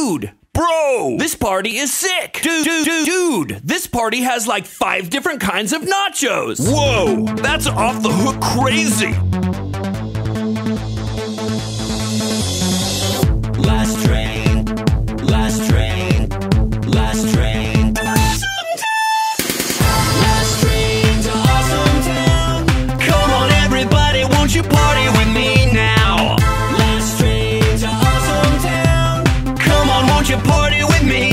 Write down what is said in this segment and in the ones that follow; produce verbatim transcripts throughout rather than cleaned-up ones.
Dude, bro, this party is sick. Dude, dude, dude, dude, this party has like five different kinds of nachos. Whoa, that's off the hook crazy. Last train, last train, last train. Last train to Awesome Town. Come on everybody, won't you party with me now? Last train to Awesome Town. Come on, won't you party with me?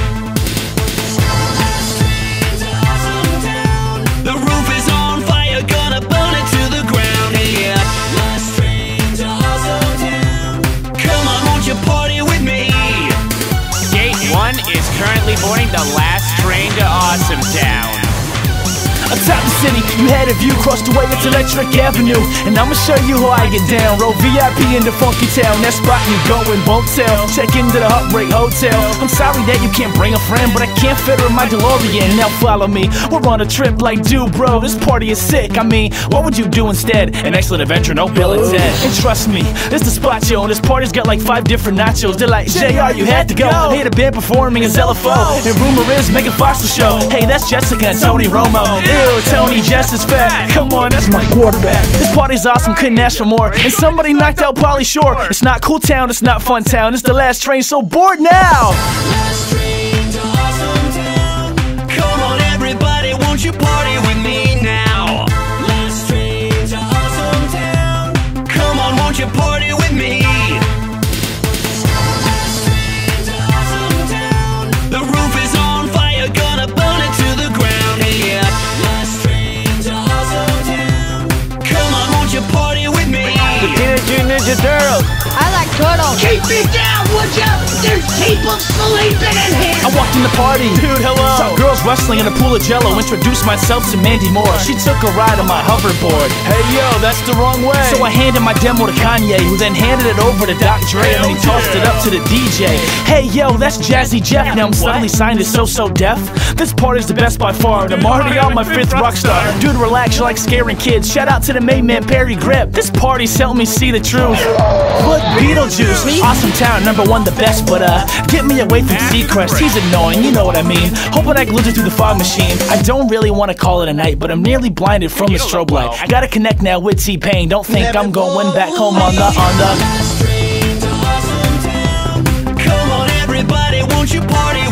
Last train to Awesome Town. The roof is on fire, gonna burn it to the ground. Yeah. Last train to Awesome Town. Come on, won't you party with me? Gate one is currently boarding the last train to Awesome Town. Atop the city, you had a view across the way, it's Electric Avenue. And I'ma show you how I get down. Roll V I P in the funky town. That spot you go and won't tell. Check into the Heartbreak Hotel. I'm sorry that you can't bring a friend, but I can't fit her in my DeLorean. Now follow me, we're on a trip like, dude bro, this party is sick. I mean, what would you do instead? An excellent adventure, no Bill and Ted. And trust me, this the spot, yo. And this party's got like five different nachos. They're like, J R, you had to go. Hey, the band performing is L F O. And rumor is Megan Fox the show. Hey, that's Jessica and Tony Romo. Ew, Tony just as fat. Come on, that's my quarterback. This party's awesome, couldn't ask for more. And somebody knocked out Pauly Shore. It's not Cool Town, it's not Fun Town. It's the last train, so board now. Last train to Awesome Town. Come on everybody, won't you party with me now? Last train to Awesome Town. Come on, won't you party with me? Last train to Awesome Town. The roof is on fire, gonna burn it to the ground. Yeah. Last train to Awesome Town. Come on, won't you party with me? The Teenage Mutant Ninja Turtles. I like turtles. Keep me down, would ya? There's people sleeping in here. I walked in the party, dude, hello. Saw girls wrestling in a pool of jello. Introduced myself to Mandy Moore. She took a ride on my hoverboard. Hey yo, that's the wrong way. So I handed my demo to Kanye, who then handed it over to Doc Dre, and then he tossed it up to the D J. Hey yo, that's Jazzy Jeff. Now I'm suddenly signed as So So Def. This party's the best by far, and I'm already on my fifth rock star. Dude, relax, you like scaring kids. Shout out to the main man, Perry Grip. This party's helped me see the truth. But Beetlejuice, Awesome Town, number one, the best. But uh, get me away from Seacrest. He's annoying, you know what I mean. Hoping I can lose it through the fog machine. I don't really want to call it a night, but I'm nearly blinded from the strobe light. I gotta connect now with T-Pain. Don't think I'm going back home on the on the. Last train to Awesome Town. Come on everybody, won't you party